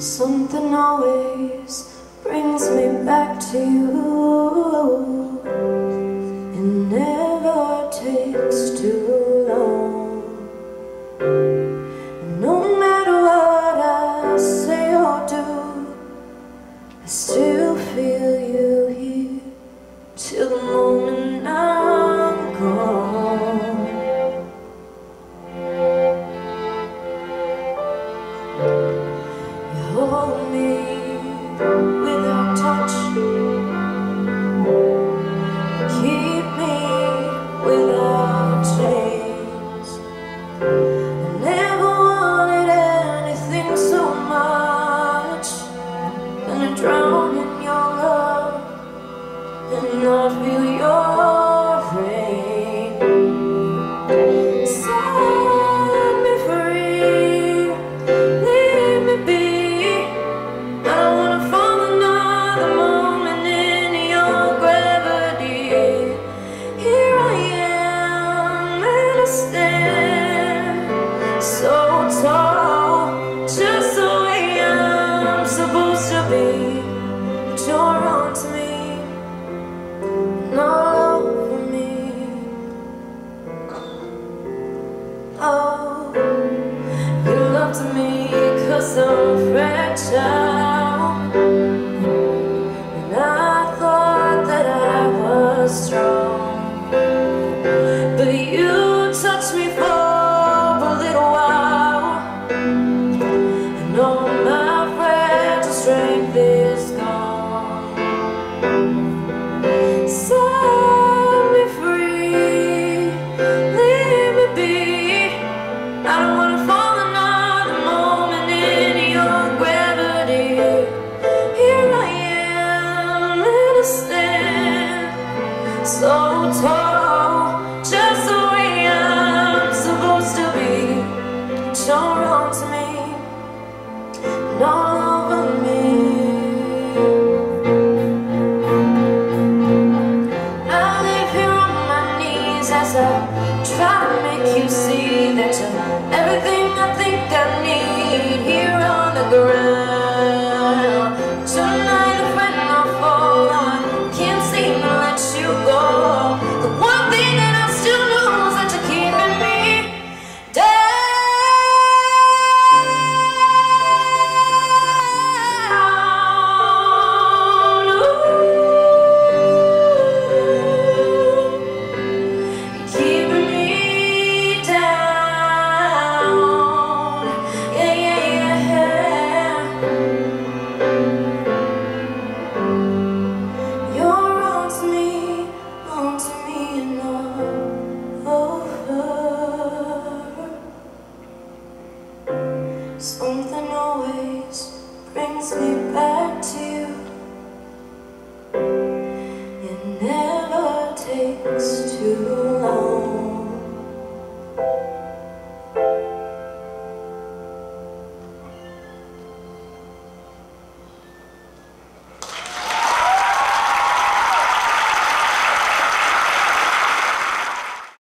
Something always brings me back to you. It never takes too long. And no matter what I say or do, I still feel you here till the moment I'm gone. You hold me without touch, keep me without chains. I never wanted anything so much than to drown in your love and not feel your rain. Set me free, leave me be. I don't wanna fall another moment in your gravity. Here I am and I stand so tall, just the way I'm supposed to be. But you're on to me, all over me. Oh, you love to me 'cause I'm fragile, and I thought that I was strong, but you touched me for a little while, and all my fragile strength is gone. Set me free, leave me be. I don't wanna fall another moment in your gravity. Here I am and I stand so tall, just the way I'm supposed to be. But you're on to me, and all over me. As I try to make you see that you're everything